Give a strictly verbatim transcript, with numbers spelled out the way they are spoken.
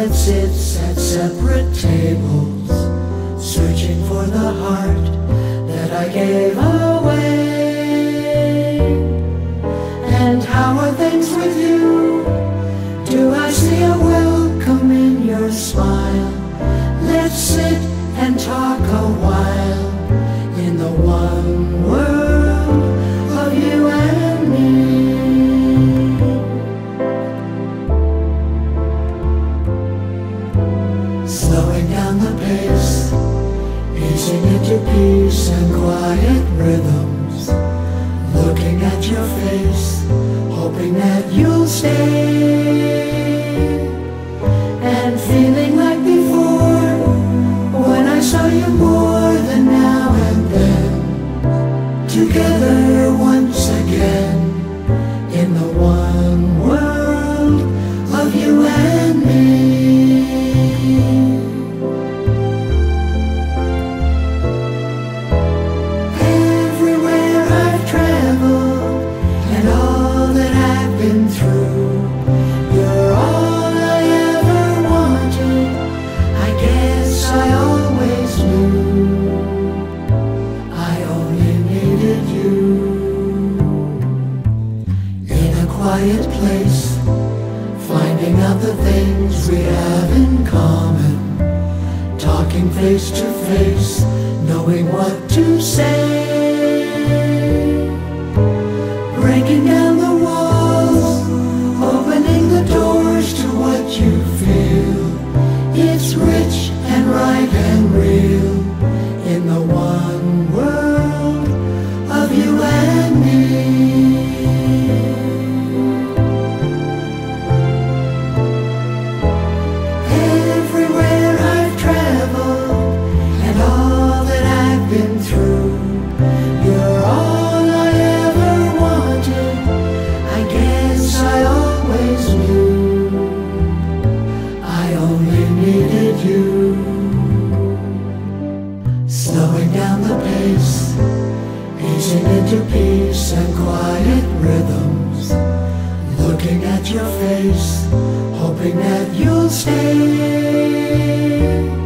that sits at separate tables, searching for the heart that I gave away. And how are things with you? Do I see a welcome in your smile? Let's sit and talk a while in the one world of you and me. Slowing down the pace, easing into peace and quiet rhythms, looking at your face, hoping that you'll stay, and feeling like before, when I saw you more than now and then, together once again, in the one world of you and me. Everywhere I've traveled and all that I've been through, you're all I ever wanted. I guess I always knew I only needed you. In a quiet place, finding out the things we have in common, talking face to face, knowing what to say, breaking down the walls, opening the doors to what you feel. It's rich and right and real in the one world of you and me. Everywhere I've traveled and all that I've been through, you're all I ever wanted. I guess I always knew I only needed you. Slowing down the pace, easing into peace and quiet rhythms, looking at your face, hoping that you'll stay,